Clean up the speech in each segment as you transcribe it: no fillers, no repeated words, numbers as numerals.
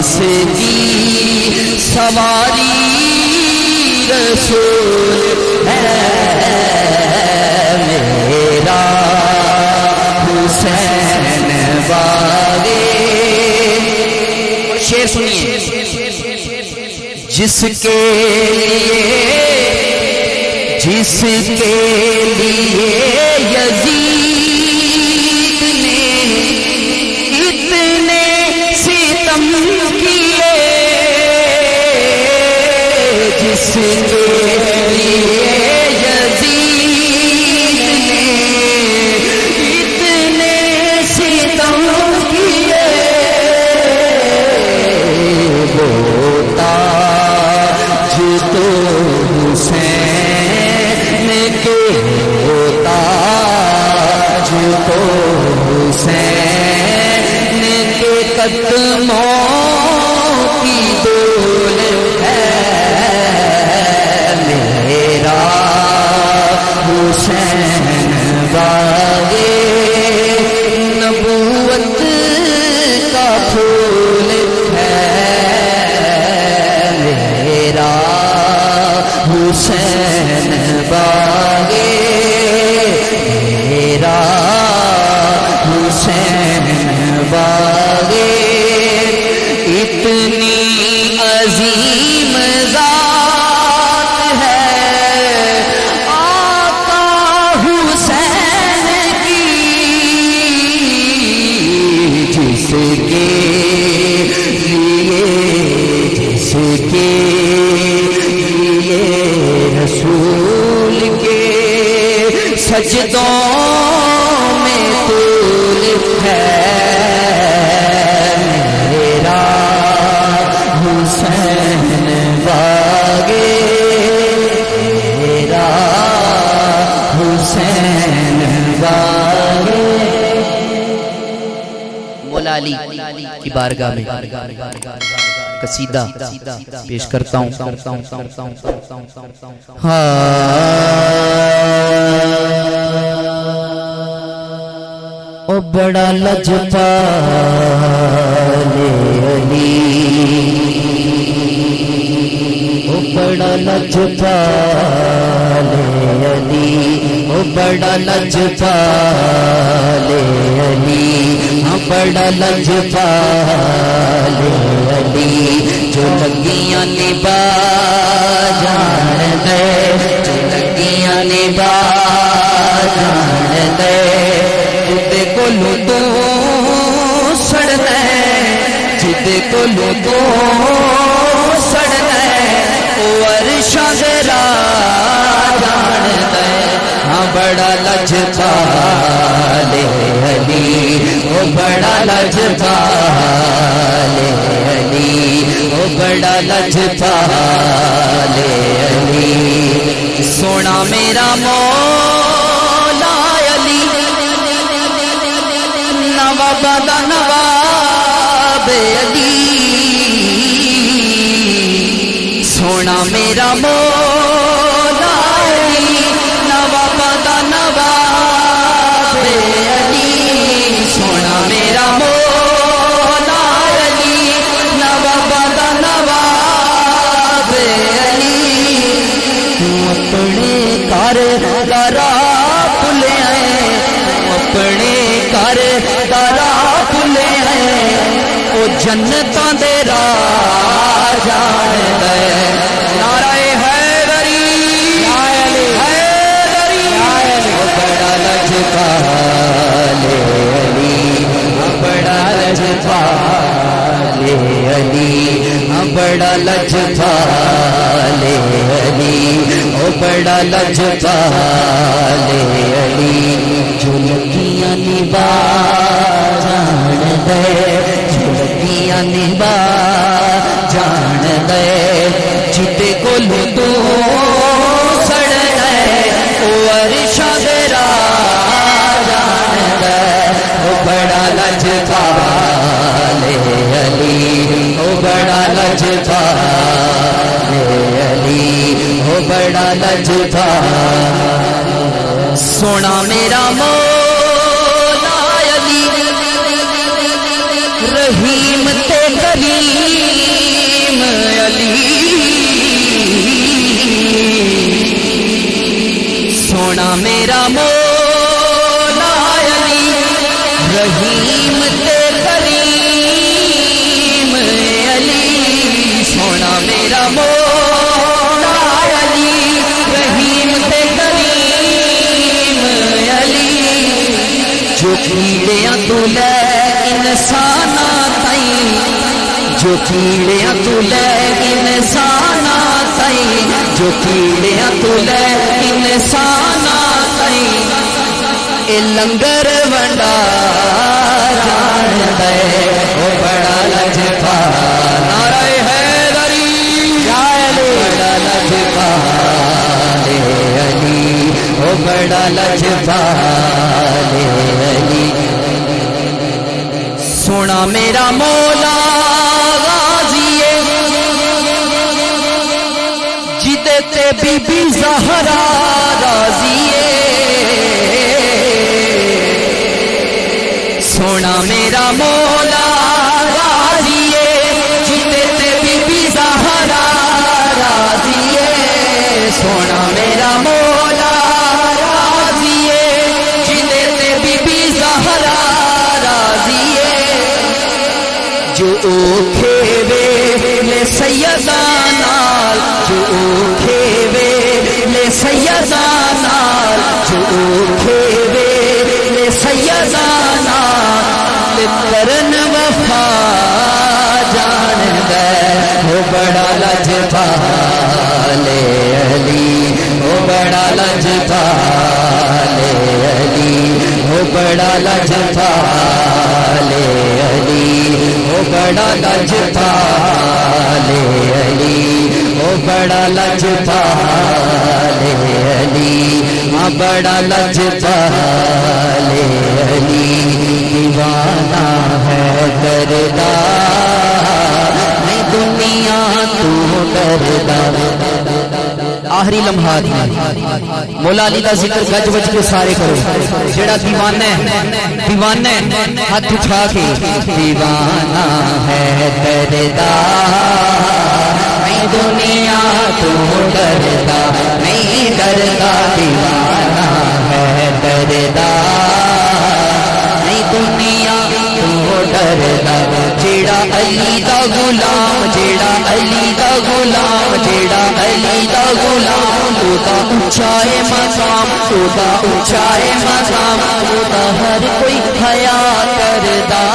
جس کی سواری رسول ہے میرا حسین باغے. شعر سنیے. جس کے لیے یزید نے اتنے ستم کیے, جس کے لیے یزید نے اتنے ستم کیے, وہ تاج تو حسین کے ہوتا, جو تو حسین کے قدموں کی دول ہے میرا حسین باغے نبوت کا پھول ہے میرا حسین باغے میرا حسین باغے. اتنی عظیم ذات ہے آقا حسین کی, جس کے لیے رسول کے سجدوں میں طول ہے میرا حسین باغے میرا حسین باغے. مولا علی کی بارگاہ میں قصیدہ پیش کرتا ہوں. او بڑا لجپال علی, او بڑا لجپال علی, او بڑا لجپال علی, ہاں بڑا لجپال علی, جو لگیاں نبا جان دے, جو لگیاں نبا جان دے, جدے کو لو سڑ دے, جدے کو لو سڑ دے, او عرشاں ذرا جان دے, ہاں بڑا لجپال علی, او بڑا لجپال علی, او بڑا لجپال علی. سونا میرا مولا علی نواب دا نواب علی, سونا میرا مولا علی نواب دا نواب علی, سونا میرا مولا علی نواب دا نواب علی. اپنے گھر درا بھلے آئے, اپنے گھر درا بھلے آئے, او جنتاں دے راہ جان دے. نعرہ حیدری حیدری, او بڑا لجپال علی, بڑا لجپال علی, بڑا لجپال علی, او بڑا لجپال علی. جو لگیاں نبا جان دے, جو لگیاں نبا جان دے, جتے کو لو سڑ دے, او عرشاں ذرا جان دے, او بڑا لجپال علی, او بڑا لجپال علی, او بڑا لجپال. سونا میرا مولا علی رحیم تے کریم علی سونا میرا مولا علی رحیم تے کریم علی سونا میرا مولا علی رحیم تے کریم علی جو کیڑیاں تو لے انسانا تائی جو کیڑیاں تو لے انسانا تائی جو کیڑیاں تو لے انسانا تائی اے لنگر ونڈا جان دے او بڑا لجپال نعرہ حیدری بڑا لجپال علی او بڑا لجپال علی سونا میرا مولا غازی جدے تے بی بی زہرا راضی سونا میرا مولا غازی جدے تے بی بی زہرا راضی سونا میرا مولا غازی جدے تے بی بی زہرا راضی جو کھیوے لے سیدانال جو کھیوے لے سیدانال جو کھیوے لے سیدانال کرن وفا جان دے وہ بڑا لجپال علی وہ بڑا لجپال علی وہ بڑا لجپال علی وہ بڑا لجپال علی وہ بڑا لجپال علی ہاں بڑا لجپال علی دیوانہ ہے دردا میں دنیا تو ڈردا آخری لمحات مولا علی دا ذکر گج بج کے سارے کرو جڑا دیوانہ ہے ہاتھ اٹھا کے دیوانہ ہے دردا میں دنیا تو ڈردا نہیں ڈردا دیوانہ ہے دردا نہیں دنیا تو ڈردا جیڑا علی دا غلام جیڑا علی دا غلام جیڑا علی دا غلام تو دا اونچائے مقام تو دا اونچائے مقام تو دا ہر کوئی حیا کردا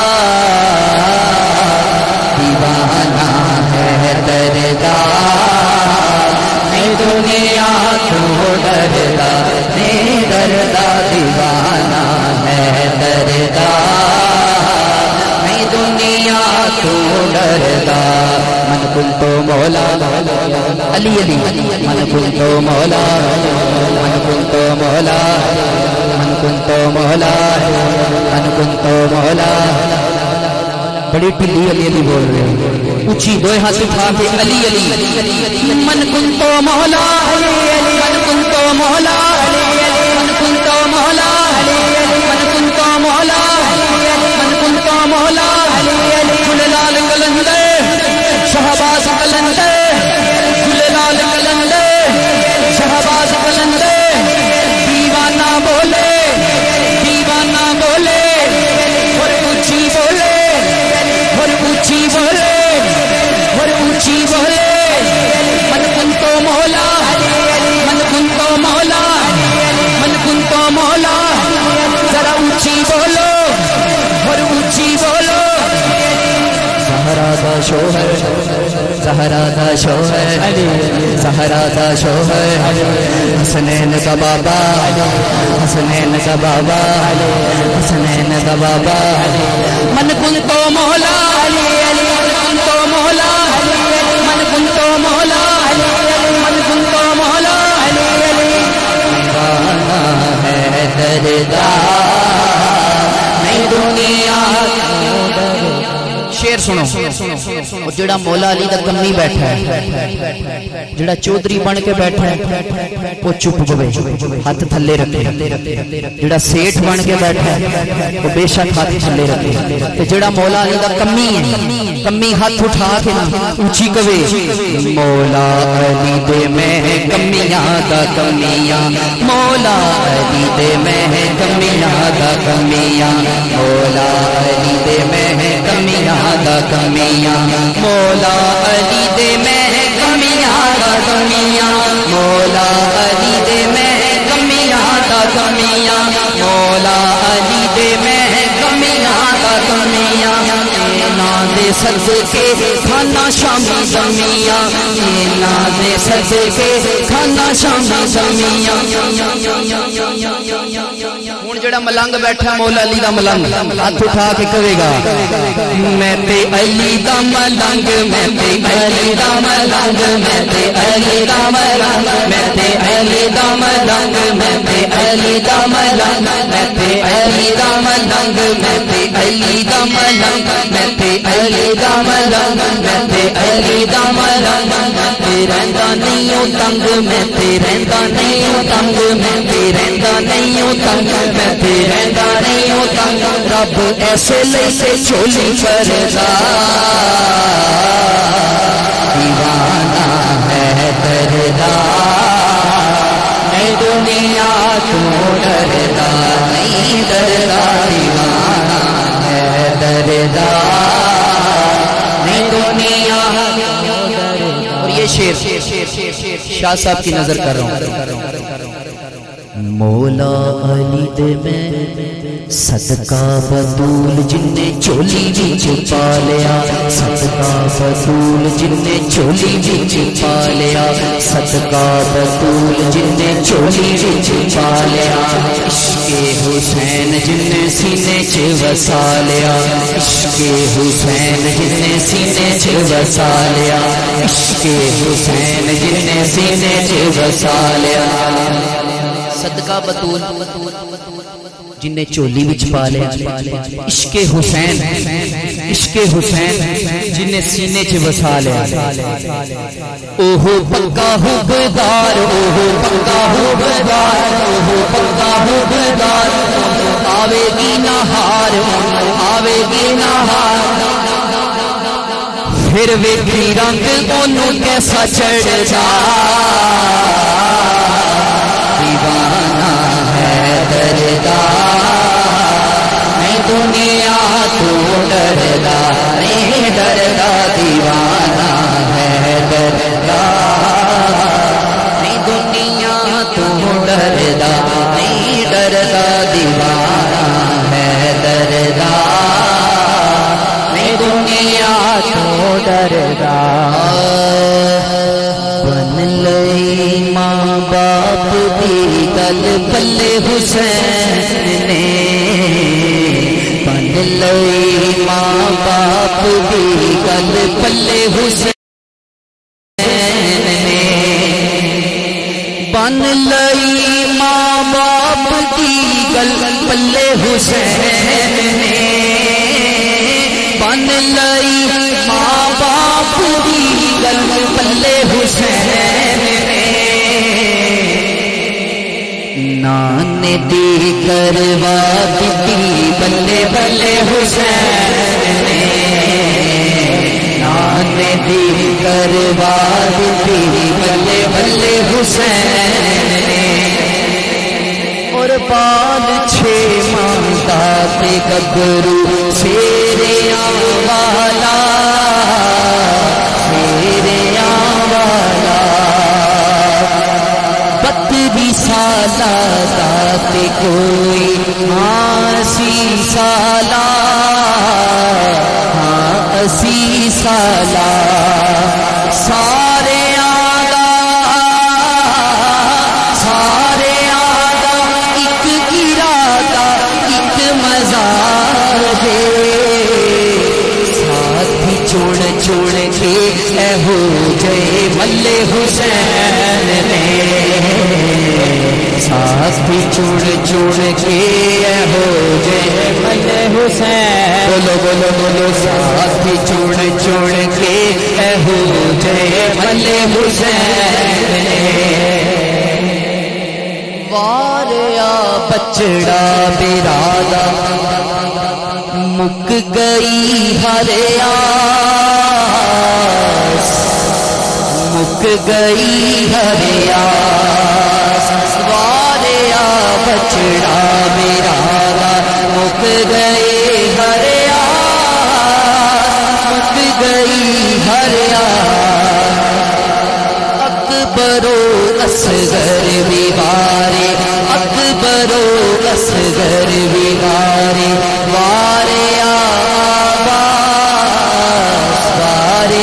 دیوانہ ہے دردا میں دنیا تو ڈردا نہیں ڈردا دیوانہ ہے دردا میں دنیا تو ڈردا من کنتو مولا علی علی من کنتو مولا من کنتو مولا من کنتو مولا من کنتو مولا بڑی پلی علی علی بول رہے ہیں اونچی دو ہاتھ اٹھا کے علی علی من کنتو مولا من کنتو مولا من کنتو مولا من کنتو مولا من کنتو مولا جلال کلندے شہباز کلندے جلال کلندے شہباز کلندے دیوانہ بولے اور اونچی بولے اور اونچی بولے اور اونچی بولے من کنتو مولا من کنتو مولا من کنتو مولا ذرا اونچی بولو اور اونچی بولو زہرا دا شوہر زہرا دا شوہر زہرا دا شوہر حسنین کا بابا حسنین کا بابا حسنین کا بابا من کنتو مولا من کنتو مولا من کنتو مولا من کنتو مولا دیوانہ ہے دردا میں دنیا شیر سنو وہ جڑا مولا علی دا کمی بیٹھا ہے جڑا چودھری بن کے بیٹھا ہے وہ چپ بوے ہاتھ تھلے رکھے جڑا سیٹھ بن کے بیٹھا ہے وہ بے شک ہاتھ تھلے رکھے تے جڑا مولا علی دا کمی ہے کمی ہاتھ اٹھا کے اونچی کہے مولا علی دے میں کمیاں دا کمیاں مولا علی دے میں کمیاں دا کمیاں مولا علی دے میں کمیاں دا کمیاں مولا علی دے میں کمیاں دا کمیاں مولا علی دے میں کمیاں دا کمیاں مولا علی دے میں کمیاں دا کمیاں دے صدقے کھانا شامی زمیاں دے صدقے کھانا شامی زمیاں ہن جڑا ملنگ بیٹھا مولا علی دا ملنگ ہاتھ اٹھا کے کہے گا میں تے علی دا ملنگ میں تے علی دا ملنگ میں تے علی دا ملنگ میں تے علی دا ملنگ میں تے علی دا ملنگ میں تے علی دا ملنگ میں تے علی دا ملنگ میں تے علی دا ملنگ میں تے علی دا ملنگ میں تے رہندا نہیں او تنگ میں تے رہندا نہیں او تنگ میں تے رہندا نہیں او تنگ میں تے رہندا نہیں او تنگ رب ایسے لئی سے چولی کردا دیوانہ ہے دردا میں دنیا تو ڈردا نہیں ڈردا دیوانہ ہے دردا اور یہ شیر شاہ صاحب کی نظر کر رہا ہوں مولا علی دے میں صدقہ بطول جن نے چولی وچ پا لیا صدقہ بطول جن نے چولی وچ پا لیا صدقہ بطول جن نے چولی وچ پا لیا عشق حسین جن نے سینے چ وسا لیا عشق حسین جن نے سینے چ وسا لیا عشق حسین جن نے سینے چ وسا لیا صدقہ بطول جن نے چولی وچ پا لیا عشق حسین جن نے سینے چ وسا لیا اوہ پکا حبدار اوہ پکا حبدار اوہ پکا حبدار آوے گی نہار آوے گی نہار پھر ویکھی رنگ اونوں کیسا چڑھدا دیوانہ ہے دردا میں دنیا تو ڈردا نہیں ڈردا دیوانہ ہے دردا میں دنیا تو ڈردا نہیں ڈردا دیوانہ ہے دردا میں دنیا تو ڈردا بن لئی ماں باپ دی گل پلے حسین نے بن لئی ماں باپ دی گل پلے حسین نے بن لئی ماں باپ دی گل پلے حسین نے بن لئی ماں باپ دی گل پلے حسین نے نان دی کروا دی بلے بلے حسین نے نان دی کروا دی بلے بلے حسین نے اور بال چھ مانتا تے گبرو سیریاں والا سیریاں والا 32 سالہ تے کوئی 80 سالہ ہاں 80 سالہ سارے آگا سارے آگا ایک ارادہ ایک مزار دے ساتھی چھوڑ کے اے ہو جائے ملے حسین نے ساتھی چون چون کے ہو جائے مل حسین بولو بولو بولو ساتھی چون چون کے ہو جائے مل حسین واریا بچڑا برادا مک گئی ہر آس مک گئی ہر آس واریا بچڑا برادا مک گئی ہر آس مک گئی ہر آس اکبر و اصغر بیوارے اکبر و اصغر بیوارے وارے آباس وارے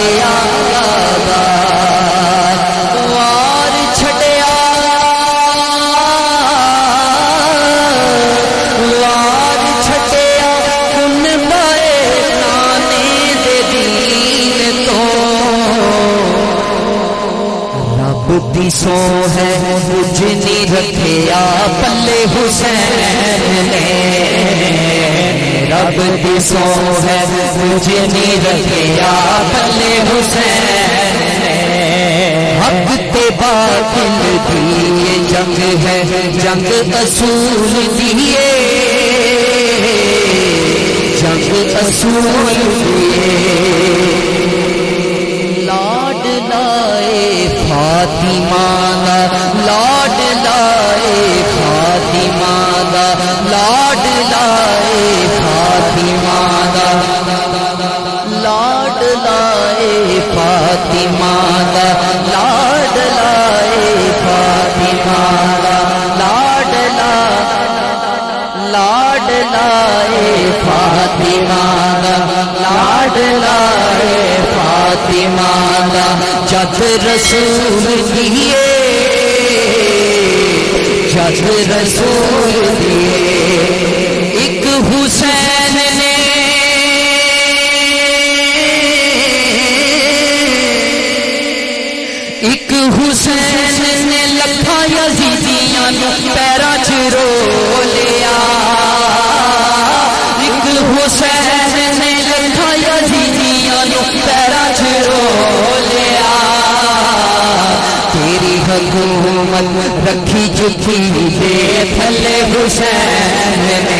آباس وار چھٹیا وار چھٹیا کن بائے نانے دے دین تو رب دی سو ہے مجھ نہیں رکھیا پلے حسین نے رب دی سو ہے مجھ نہیں رکھیا پلے حسین نے حق تے باطل دی جنگ ہے جنگ اصول دیے جنگ اصول دیے لاڈ لائے فاطمہ دا لاڈ لائے فاطمہ دا لاڈ لائے فاطمہ دا لاڈ لائے فاطمہ دا لاڈ لائے فاطمہ دا لاڈ لائے فاطمہ دا لاڈ لائے فاطمہ دا جد رسول دیے جد رسول دیے ایک حسین نے ایک حسین نے لکھا یزیدیاں نو پیرا چ رو لیا ایک حسین نے لکھا یزیدیاں نو پیرا چ رو لیا تیری حکومت رکھی جھکی دے تھلے حسین نے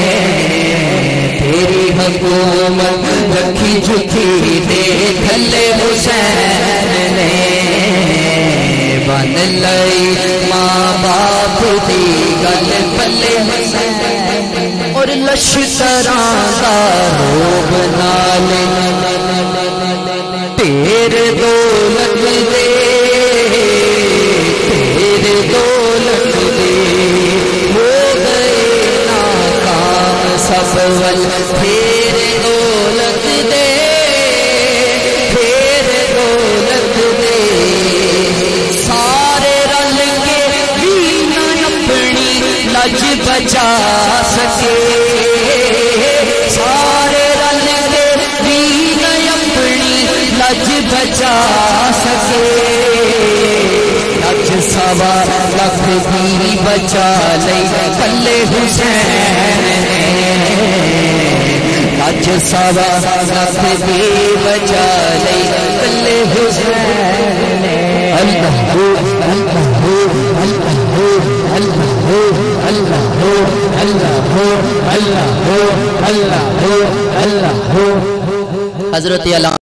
تیری حکومت رکھی جھکی دے تھلے حسین نے بن لئی ماں باپ دی گل پلے حسین اور لشکراں دا روب نال تیرے دولت دے تیرے دولت دے ہو گئے ناکام سب ول تیرے دولت دے تیرے دولت دے سارے رل کے بھی نہ اپنی لج بچا سکے سارے رل کے بھی نہ اپنی لج بچا سکے لج سوا لکھ بھی بچا لئی کلے حسین نے لج سوا لکھ بھی بچا لئی کلے حسین نے اللہ ہو اللہ ہو اللہ ہو اللہ ہو اللہ ہو اللہ ہو اللہ ہو اللہ ہو اللہ ہو حضرت